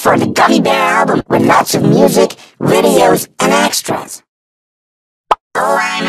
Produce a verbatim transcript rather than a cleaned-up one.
for the Gummy Bear album with lots of music, videos, and extras. Oh, I'm